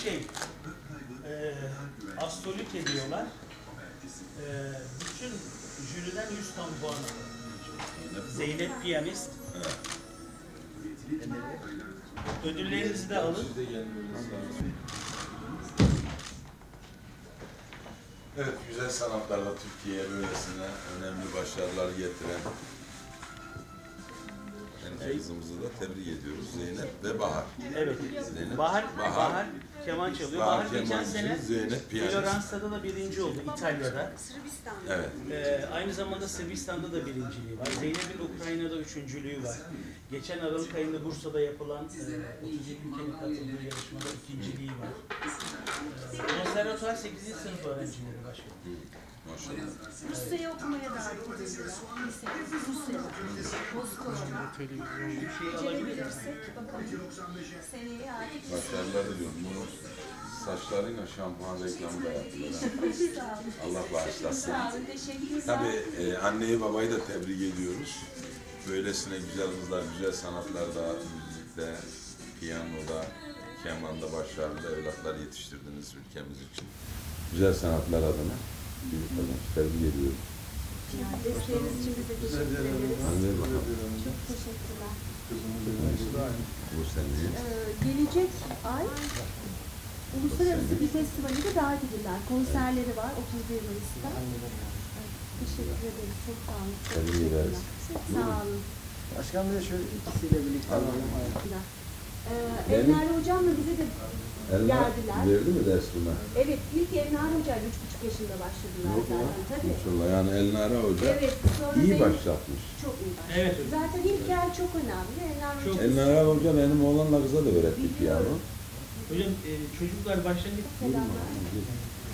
astolik ediyorlar. Bütün jüriden 100 tam puan alıyor. Zeynep piyanist. Ödüllerinizi de alın. Evet, güzel sanatlarla Türkiye'ye böylesine önemli başarılar getiren kızımızı da tebrik ediyoruz. Zeynep ve Bahar. Evet. Zeynep, Bahar keman çalıyor. Bahar geçen sene Floransa'da da birinci oldu, İtalya'da. Sırbistan'da. Evet. Aynı zamanda Sırbistan'da da birinciliği var. Zeynep'in Ukrayna'da üçüncülüğü var. Geçen Aralık ayında Bursa'da yapılan 37 ülkenin katıldığı yarışmada ikinciliği var. Konservatuvar 8. sınıf öğrencileri başlıyor. Maşallah. Rusya'ya okumaya davet edildiler. Rusya'da. Moskova'da. Bir şey alabilir misin? Gelebilirsek bakalım. Seneye artık. Başarılar diliyorum. Bunu saçlarıyla şampuan reklamı da yaptılar. Sağ olun. Allah bağışlasın. Sağ olun. Teşekkürler. Tabii anneyi babayı da tebrik ediyoruz. Böylesine güzel kızlar, güzel sanatlarda, müzikte, piyanoda, kemanda başarılı evlatlar yetiştirdiniz ülkemiz için. Güzel sanatlar adına büyük kazanç. Tebrik ediyorum. Desteğiniz için bize teşekkür ederiz. Çok teşekkürler. Bu seneyi. Gelecek ay uluslararası bir festivale de davet edildiler. Konserleri var 31 Mayıs'ta. Teşekkür ederiz. Çok sağ olun. Tebrik ederiz. Sağ olun. Başkan Bey şöyle ikisiyle birlikte alalım. Enver Hocam'la bize de geldiler. Verdi mi ders buna? Evet, ilk Enver Hoca'yla 3,5 yaşında başladılar zaten. Tabii. Maşallah, yani Elnara Hoca Evet, sonra iyi benim- başlatmış. Çok iyi başladı. Evet. Zaten ilk yer çok önemli. Enver Hoca. Elnara Hoca benim oğlanla kıza da öğretti piyano. Hocam çocuklar başlangıç Selamlar.